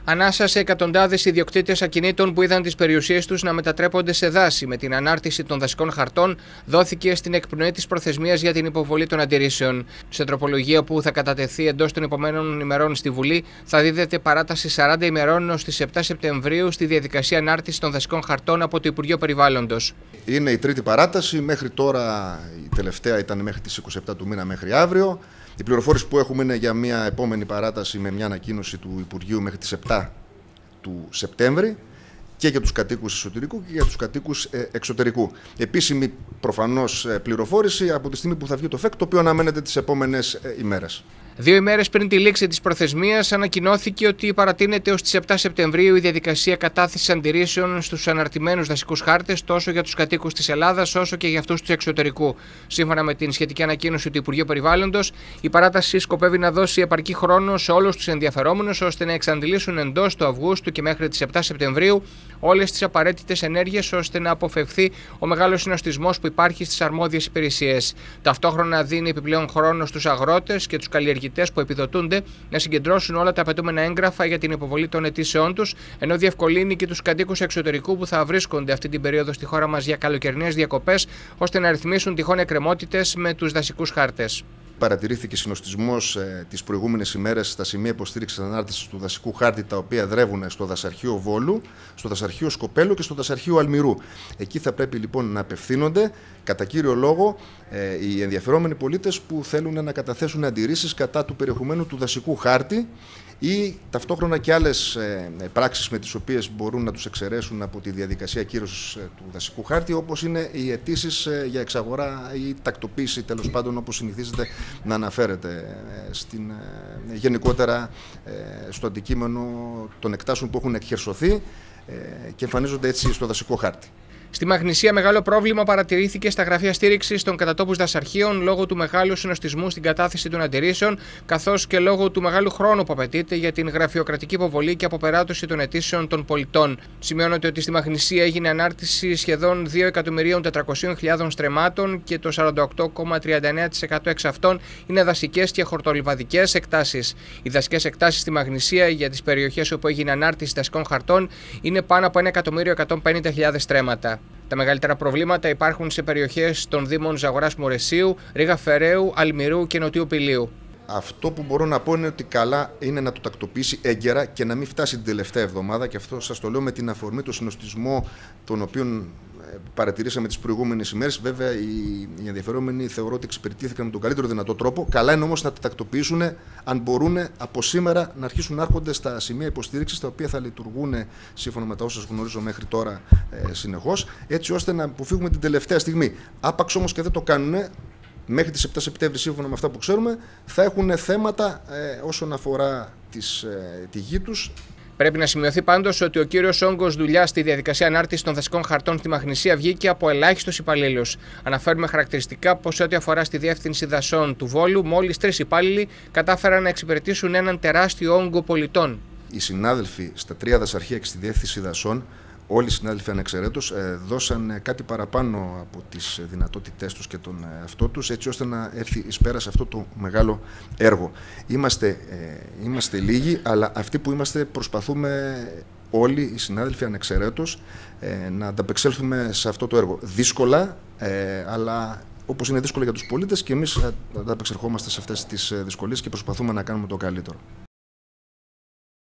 Ανάσα σε εκατοντάδες ιδιοκτήτες ακινήτων που είδαν τις περιουσίες τους να μετατρέπονται σε δάση με την ανάρτηση των δασικών χαρτών, δόθηκε στην εκπνοή της προθεσμίας για την υποβολή των αντιρρήσεων. Σε τροπολογία που θα κατατεθεί εντός των επόμενων ημερών στη Βουλή, θα δίδεται παράταση 40 ημερών ως τις 7 Σεπτεμβρίου στη διαδικασία ανάρτησης των δασικών χαρτών από το Υπουργείο Περιβάλλοντος. Είναι η τρίτη παράταση. Μέχρι τώρα η τελευταία ήταν μέχρι τις 27 του μήνα, μέχρι αύριο. Η πληροφόρηση που έχουμε είναι για μια επόμενη παράταση με μια ανακοίνωση του Υπουργείου μέχρι τις 7 του Σεπτέμβρη και για τους κατοίκους εσωτερικού και για τους κατοίκους εξωτερικού. Επίσημη προφανώς πληροφόρηση από τη στιγμή που θα βγει το ΦΕΚ, το οποίο αναμένεται τις επόμενες ημέρες. 2 ημέρες πριν τη λήξη της προθεσμίας, ανακοινώθηκε ότι παρατείνεται ως τις 7 Σεπτεμβρίου η διαδικασία κατάθεσης αντιρρήσεων στους αναρτημένους δασικούς χάρτες τόσο για τους κατοίκους της Ελλάδας όσο και για αυτούς του εξωτερικού. Σύμφωνα με την σχετική ανακοίνωση του Υπουργείου Περιβάλλοντος, η παράταση σκοπεύει να δώσει επαρκή χρόνο σε όλους τους ενδιαφερόμενους ώστε να εξαντλήσουν εντός του Αυγούστου και μέχρι τις 7 Σεπτεμβρίου όλες τις απαραίτητες ενέργειες ώστε να αποφευχθεί ο μεγάλος συνοστισμός που υπάρχει στις αρμόδιες υπηρεσίες. Ταυτόχρονα δίνει επιπλέον χρόνο στους αγρότες και τους καλλιεργητές που επιδοτούνται να συγκεντρώσουν όλα τα απαιτούμενα έγγραφα για την υποβολή των αιτήσεών τους, ενώ διευκολύνει και τους κατοίκους εξωτερικού που θα βρίσκονται αυτή την περίοδο στη χώρα μας για καλοκαιρινές διακοπές, ώστε να ρυθμίσουν τυχόν εκκρεμότητες με τους δασικούς χάρτες. Παρατηρήθηκε συνοστισμός τις προηγούμενες ημέρες στα σημεία υποστήριξης ανάρτησης του δασικού χάρτη, τα οποία δρεύουν στο Δασαρχείο Βόλου, στο Δασαρχείο Σκοπέλου και στο Δασαρχείο Αλμυρού. Εκεί θα πρέπει λοιπόν να απευθύνονται κατά κύριο λόγο οι ενδιαφερόμενοι πολίτες που θέλουν να καταθέσουν αντιρρήσεις κατά του περιεχομένου του δασικού χάρτη ή ταυτόχρονα και άλλες πράξεις με τις οποίες μπορούν να τους εξαιρέσουν από τη διαδικασία κύρωσης του δασικού χάρτη, όπως είναι οι αιτήσεις για εξαγορά ή τακτοποίηση, τέλος πάντων, όπως συνηθίζεται να αναφέρεται γενικότερα στο αντικείμενο των εκτάσεων που έχουν εκχερσωθεί και εμφανίζονται έτσι στο δασικό χάρτη. Στη Μαγνησία, μεγάλο πρόβλημα παρατηρήθηκε στα γραφεία στήριξης των κατατόπους δασαρχείων λόγω του μεγάλου συνοστισμού στην κατάθεση των αντιρρήσεων, καθώς και λόγω του μεγάλου χρόνου που απαιτείται για την γραφειοκρατική υποβολή και αποπεράτωση των αιτήσεων των πολιτών. Σημειώνεται ότι στη Μαγνησία έγινε ανάρτηση σχεδόν 2.400.000 στρεμμάτων και το 48,39% εξ αυτών είναι δασικές και χορτολιβαδικές εκτάσεις. Οι δασικές εκτάσεις στη Μαγνησία για τις περιοχές όπου έγινε ανάρτηση δασικών χαρτών είναι πάνω από 1.150.000 στρέμματα. Τα μεγαλύτερα προβλήματα υπάρχουν σε περιοχές των Δήμων Ζαγοράς Μορεσίου, Ρήγα Φεραίου, Αλμυρού και Νοτιού Πηλίου. Αυτό που μπορώ να πω είναι ότι καλά είναι να το τακτοποιήσει έγκαιρα και να μην φτάσει την τελευταία εβδομάδα, και αυτό σας το λέω με την αφορμή το συνοστισμό τον οποίον παρατηρήσαμε τις προηγούμενες ημέρες. Βέβαια, οι ενδιαφερόμενοι θεωρώ ότι εξυπηρετήθηκαν με τον καλύτερο δυνατό τρόπο. Καλά είναι όμως να τα τακτοποιήσουν, αν μπορούν από σήμερα να αρχίσουν να έρχονται στα σημεία υποστήριξης, τα οποία θα λειτουργούν σύμφωνα με τα όσα γνωρίζω μέχρι τώρα συνεχώς, έτσι ώστε να αποφύγουμε την τελευταία στιγμή. Άπαξ όμως και δεν το κάνουν, μέχρι τις 7 Σεπτέμβρη, σύμφωνα με αυτά που ξέρουμε, θα έχουν θέματα όσον αφορά τη γη τους. Πρέπει να σημειωθεί πάντως ότι ο κύριος όγκος δουλειάς στη διαδικασία ανάρτησης των δασικών χαρτών στη Μαγνησία βγήκε από ελάχιστους υπαλλήλους. Αναφέρουμε χαρακτηριστικά πως, ό,τι αφορά στη Διεύθυνση Δασών του Βόλου, μόλις 3 υπάλληλοι κατάφεραν να εξυπηρετήσουν έναν τεράστιο όγκο πολιτών. Οι συνάδελφοι στα 3 δασαρχεία και στη Διεύθυνση Δασών, όλοι οι συνάδελφοι ανεξαιρέτως, δώσαν κάτι παραπάνω από τις δυνατότητές τους και τον εαυτό τους, έτσι ώστε να έρθει εις πέρας αυτό το μεγάλο έργο. Είμαστε λίγοι, αλλά αυτοί που είμαστε προσπαθούμε όλοι οι συνάδελφοι ανεξαιρέτως να ανταπεξέλθουμε σε αυτό το έργο. Δύσκολα, αλλά όπως είναι δύσκολο για τους πολίτες, και εμείς ανταπεξερχόμαστε σε αυτές τις δυσκολίες και προσπαθούμε να κάνουμε το καλύτερο.